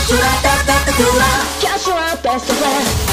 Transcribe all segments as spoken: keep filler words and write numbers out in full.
トゥラタタタトゥラキャッシュはベストフレンド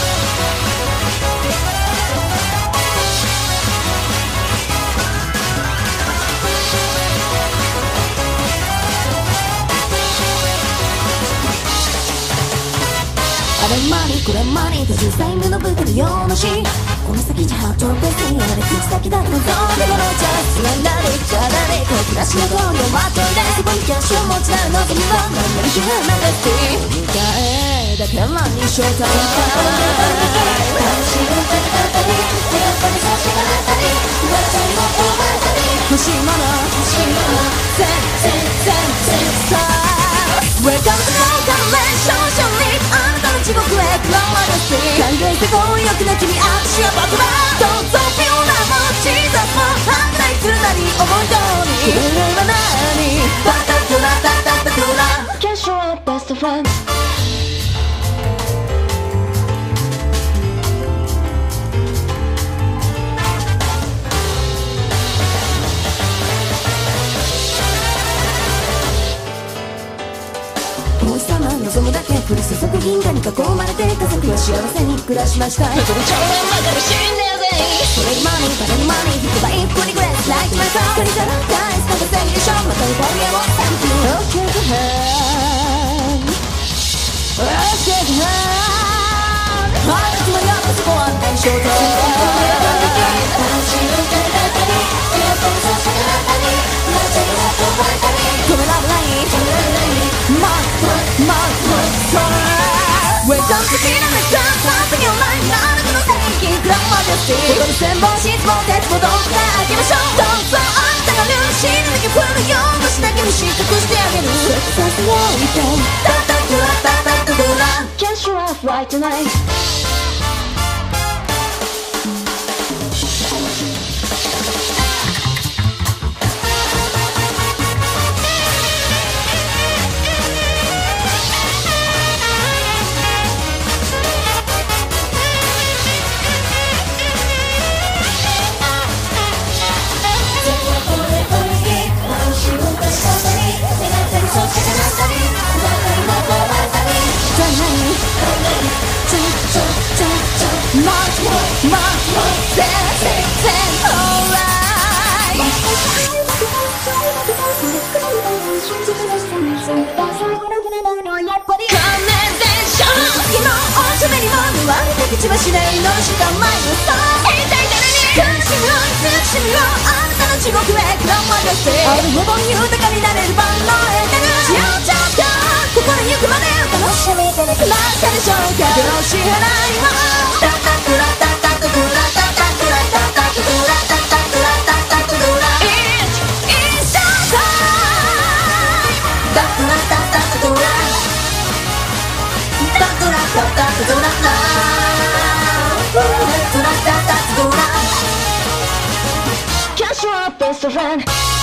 あれマニこれマニとじゅうさいめの部下のようなしこの先じゃハートベースにやられ口先だとどうでもないじゃんつながりじゃ誰か暮らしのゴールをまといでそこにキャッシュを持ちなる望みは何なりヒューマンデスティー迎えだからにショータイム楽しい歌だったり手がかり差しがあったり噂にも飛ばしたり欲しいもの欲しいもの全然全然さ Welcome to Welcome 少々にあなたの地獄へクラマダスティ歓迎して強欲な君私は僕だどうぞピューラも小さも反対するなり思い通り君は何タタトゥラタタタトゥラキャッシュはベストフレンド望むだけ降り注ぐ銀河に囲まれて家族は幸せに暮らしましたその長年ばかり死んでやぜそれにマニーバレにマニーひくばいプリグレス Like my song 借りたら返すなんか正義でしょまた今夜も Thank you Okay to hand Okay to hand あなたもやっぱそこはないショート楽しい歌だったり手が飛び差しがあったり間違いが飛ばれたり止められない止められないマッマッマッ Welcome to Dynamic Something your life あなたの正義クラマジェスティここに千本質問鉄もどっか開けましょうどうぞあんたがルーシーだけ振るようしだけに失格してあげるさせないでタタトゥラタタトゥラ Can't show off right tonight口はしないのしか前のさ一体誰に苦しみを苦しみをあなたの地獄へクラマジェスティあるほど豊かになれる万能エネルギーちゃんとここに行くまでお楽しみいただけましたでしょうかよろしい払いはタタトゥラタタトゥラタタトゥラタタトゥラタタトゥラタタトゥラ It's It's showtime タトゥラタタトゥラタトゥラタタトゥラCash your best friend